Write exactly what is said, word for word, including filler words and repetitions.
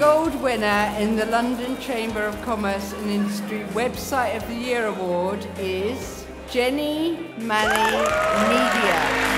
gold winner in the London Chamber of Commerce and Industry Website of the Year Award is Jenny Manny Media.